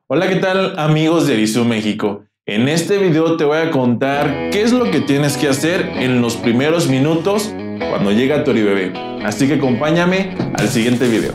Hola, ¿qué tal amigos de Erizo México? En este video te voy a contar qué es lo que tienes que hacer en los primeros minutos cuando llega tu bebé. Así que acompáñame al siguiente video.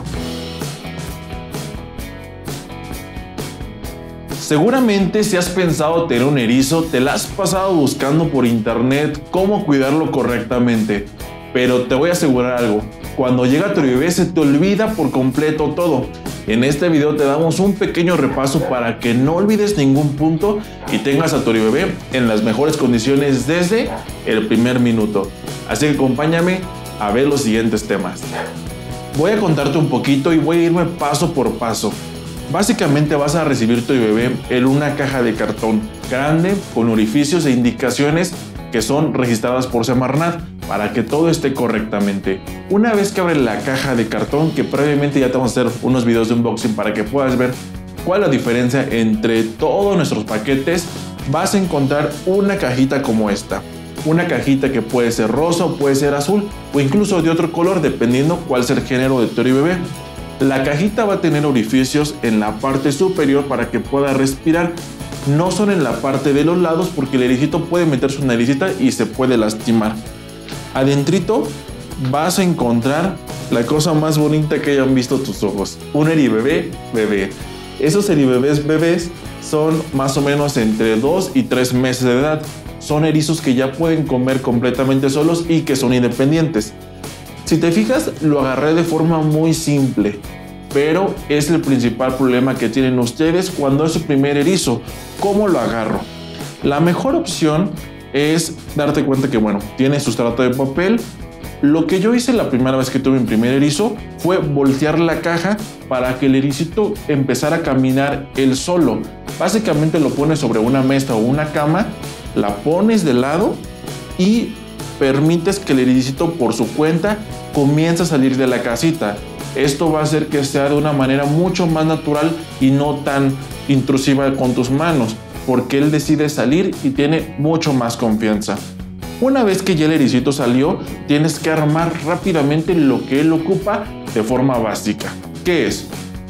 Seguramente si has pensado tener un erizo, te la has pasado buscando por internet cómo cuidarlo correctamente. Pero te voy a asegurar algo, cuando llega tu bebé se te olvida por completo todo. En este video te damos un pequeño repaso para que no olvides ningún punto y tengas a tu bebé en las mejores condiciones desde el primer minuto. Así que acompáñame a ver los siguientes temas. Voy a contarte un poquito y voy a irme paso por paso. Básicamente vas a recibir tu bebé en una caja de cartón grande con orificios e indicaciones que son registradas por Semarnat para que todo esté correctamente. Una vez que abres la caja de cartón, que previamente ya te vamos a hacer unos videos de unboxing para que puedas ver cuál es la diferencia entre todos nuestros paquetes, vas a encontrar una cajita como esta. Una cajita que puede ser rosa o puede ser azul o incluso de otro color dependiendo cuál sea el género de tu bebé. La cajita va a tener orificios en la parte superior para que pueda respirar. No son en la parte de los lados porque el ericito puede meter su naricita y se puede lastimar. Adentrito vas a encontrar la cosa más bonita que hayan visto tus ojos. Un eribebé bebé. Esos eribebés bebés son más o menos entre 2 y 3 meses de edad. Son erizos que ya pueden comer completamente solos y que son independientes. Si te fijas, lo agarré de forma muy simple, pero es el principal problema que tienen ustedes cuando es su primer erizo. ¿Cómo lo agarro? La mejor opción es darte cuenta que, tiene sustrato de papel. Lo que yo hice la primera vez que tuve mi primer erizo fue voltear la caja para que el ericito empezara a caminar él solo. Básicamente lo pones sobre una mesa o una cama, la pones de lado y permites que el ericito por su cuenta comience a salir de la casita. Esto va a hacer que sea de una manera mucho más natural y no tan intrusiva con tus manos, porque él decide salir y tiene mucho más confianza. Una vez que ya el ericito salió, tienes que armar rápidamente lo que él ocupa de forma básica. ¿Qué es?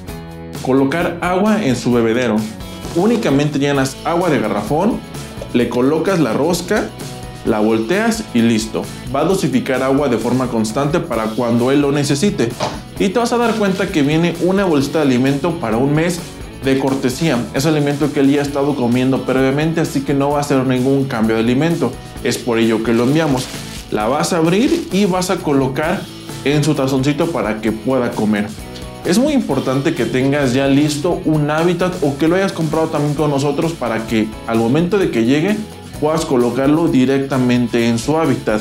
Colocar agua en su bebedero. Únicamente llenas agua de garrafón, le colocas la rosca, la volteas y listo. Va a dosificar agua de forma constante para cuando él lo necesite. Y te vas a dar cuenta que viene una bolsita de alimento para un mes de cortesía. Es alimento que él ya ha estado comiendo previamente, así que no va a hacer ningún cambio de alimento. Es por ello que lo enviamos. La vas a abrir y vas a colocar en su tazoncito para que pueda comer. Es muy importante que tengas ya listo un hábitat o que lo hayas comprado también con nosotros para que al momento de que llegue puedas colocarlo directamente en su hábitat.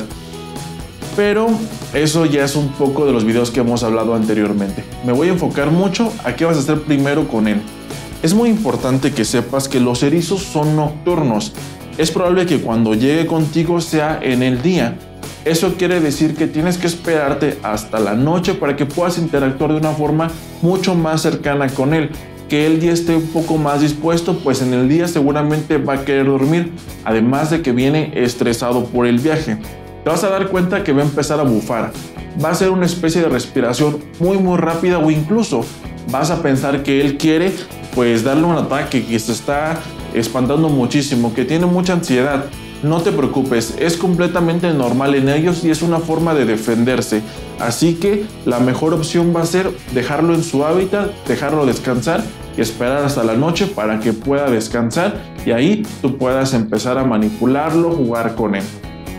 Pero eso ya es un poco de los videos que hemos hablado anteriormente. Me voy a enfocar mucho a qué vas a hacer primero con él. Es muy importante que sepas que los erizos son nocturnos. Es probable que cuando llegue contigo sea en el día. Eso quiere decir que tienes que esperarte hasta la noche para que puedas interactuar de una forma mucho más cercana con él. Que él ya esté un poco más dispuesto, pues en el día seguramente va a querer dormir, además de que viene estresado por el viaje. Te vas a dar cuenta que va a empezar a bufar. Va a ser una especie de respiración muy rápida o incluso vas a pensar que él quiere darle un ataque, que se está espantando muchísimo, que tiene mucha ansiedad. No te preocupes, es completamente normal en ellos y es una forma de defenderse. Así que la mejor opción va a ser dejarlo en su hábitat, dejarlo descansar y esperar hasta la noche para que pueda descansar y ahí tú puedas empezar a manipularlo, jugar con él.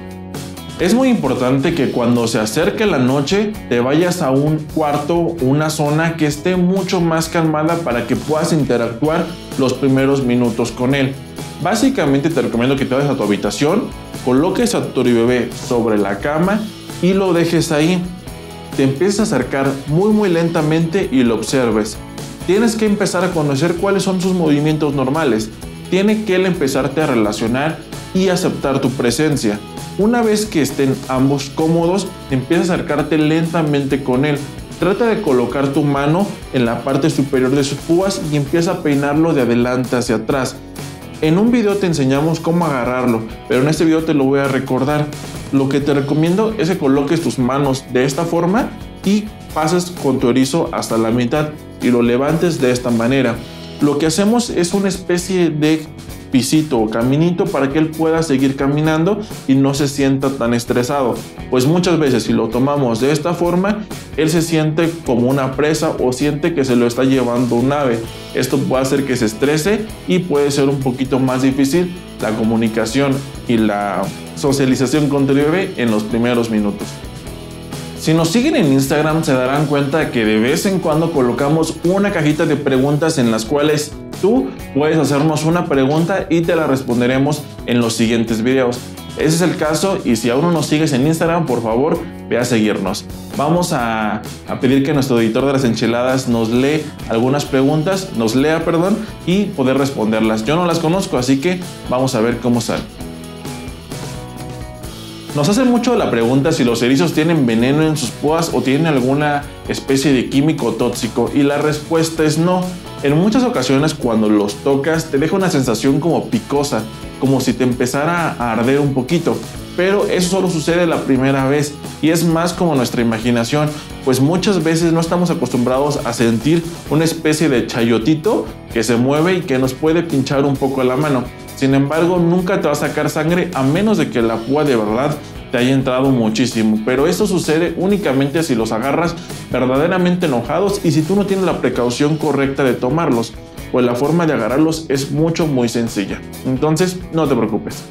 Es muy importante que cuando se acerque la noche te vayas a un cuarto, una zona que esté mucho más calmada para que puedas interactuar los primeros minutos con él. Básicamente te recomiendo que te vayas a tu habitación, coloques a tu bebé sobre la cama y lo dejes ahí. Te empiezas a acercar muy lentamente y lo observes. Tienes que empezar a conocer cuáles son sus movimientos normales. Tiene que él empezarte a relacionar y aceptar tu presencia. Una vez que estén ambos cómodos, empieza a acercarte lentamente con él. Trata de colocar tu mano en la parte superior de sus púas y empieza a peinarlo de adelante hacia atrás. En un video te enseñamos cómo agarrarlo, pero en este video te lo voy a recordar. Lo que te recomiendo es que coloques tus manos de esta forma y pases con tu erizo hasta la mitad y lo levantes de esta manera. lo que hacemos es una especie de pisito o caminito para que él pueda seguir caminando y no se sienta tan estresado. Pues muchas veces si lo tomamos de esta forma, él se siente como una presa o siente que se lo está llevando un ave. Esto puede hacer que se estrese y puede ser un poquito más difícil la comunicación y la socialización con tu bebé en los primeros minutos. Si nos siguen en Instagram se darán cuenta que de vez en cuando colocamos una cajita de preguntas en las cuales tú puedes hacernos una pregunta y te la responderemos en los siguientes videos. Ese es el caso y si aún no nos sigues en Instagram, por favor, ve a seguirnos. Vamos a pedir que nuestro editor de las enchiladas nos lea algunas preguntas, y poder responderlas. Yo no las conozco, así que vamos a ver cómo sale. Nos hacen mucho la pregunta si los erizos tienen veneno en sus púas o tienen alguna especie de químico tóxico y la respuesta es no. En muchas ocasiones cuando los tocas te deja una sensación como picosa, como si te empezara a arder un poquito, pero eso solo sucede la primera vez y es más como nuestra imaginación, pues muchas veces no estamos acostumbrados a sentir una especie de chayotito que se mueve y que nos puede pinchar un poco la mano. Sin embargo, nunca te va a sacar sangre a menos de que la púa de verdad te haya entrado muchísimo, pero esto sucede únicamente si los agarras verdaderamente enojados y si tú no tienes la precaución correcta de tomarlos, pues la forma de agarrarlos es muy sencilla. Entonces, no te preocupes.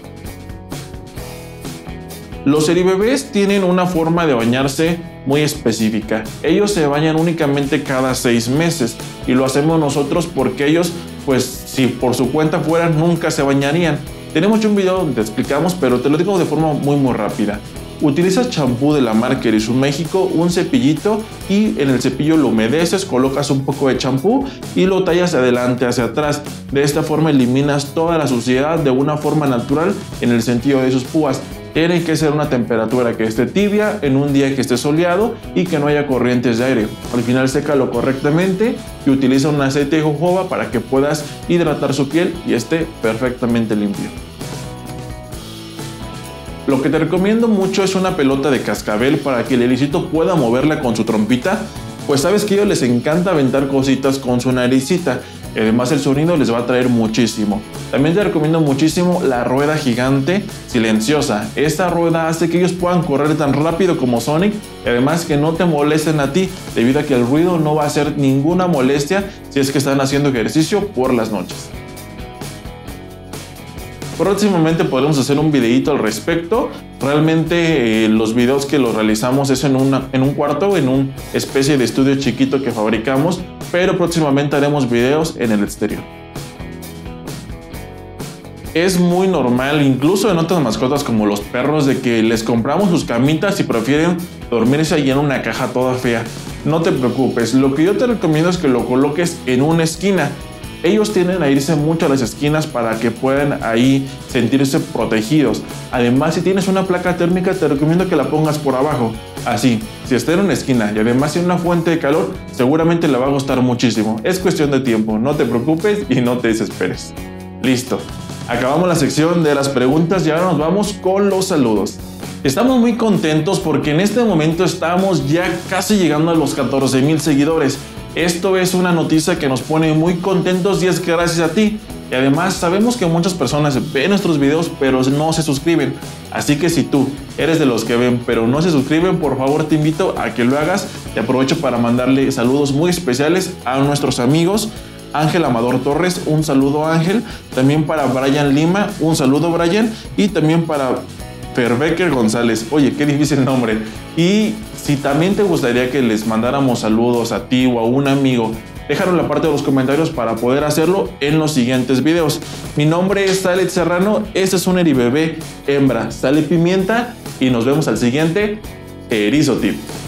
Los eribebés tienen una forma de bañarse muy específica. Ellos se bañan únicamente cada 6 meses y lo hacemos nosotros porque ellos, pues si por su cuenta fueran, nunca se bañarían. Tenemos un video donde te explicamos, pero te lo digo de forma muy rápida. Utilizas champú de la marca Erizum México, un cepillito y en el cepillo lo humedeces, colocas un poco de champú y lo tallas de adelante hacia atrás. De esta forma eliminas toda la suciedad de una forma natural en el sentido de sus púas. Tiene que ser una temperatura que esté tibia, en un día que esté soleado y que no haya corrientes de aire. Al final sécalo correctamente y utiliza un aceite de jojoba para que puedas hidratar su piel y esté perfectamente limpio. Lo que te recomiendo mucho es una pelota de cascabel para que el ericito pueda moverla con su trompita, pues sabes que a ellos les encanta aventar cositas con su naricita. Además el sonido les va a traer muchísimo. También te recomiendo muchísimo la rueda gigante silenciosa. Esta rueda hace que ellos puedan correr tan rápido como Sonic y además que no te molesten a ti, debido a que el ruido no va a hacer ninguna molestia si es que están haciendo ejercicio por las noches. Próximamente podremos hacer un videito al respecto. Realmente los videos que los realizamos es en un cuarto, en una especie de estudio chiquito que fabricamos, pero próximamente haremos videos en el exterior. Es muy normal, incluso en otras mascotas como los perros, de que les compramos sus camitas y prefieren dormirse allí en una caja toda fea. No te preocupes, lo que yo te recomiendo es que lo coloques en una esquina. Ellos tienden a irse mucho a las esquinas para que puedan ahí sentirse protegidos. Además, si tienes una placa térmica, te recomiendo que la pongas por abajo. Así, si está en una esquina y además en una fuente de calor, seguramente le va a gustar muchísimo. Es cuestión de tiempo, no te preocupes y no te desesperes. Listo, acabamos la sección de las preguntas y ahora nos vamos con los saludos. Estamos muy contentos porque en este momento estamos ya casi llegando a los 14,000 seguidores. Esto es una noticia que nos pone muy contentos y es que gracias a ti. Y además sabemos que muchas personas ven nuestros videos pero no se suscriben. Así que si tú eres de los que ven pero no se suscriben, por favor te invito a que lo hagas. Y aprovecho para mandarle saludos muy especiales a nuestros amigos. Ángel Amador Torres, un saludo Ángel. También para Brian Lima, un saludo Brian. Y también para Ferbecker González. Oye, qué difícil nombre. Y si también te gustaría que les mandáramos saludos a ti o a un amigo, déjalo en la parte de los comentarios para poder hacerlo en los siguientes videos. Mi nombre es Salet Serrano, este es un eribebé hembra, Sale Pimienta y nos vemos al siguiente Erizo Tip.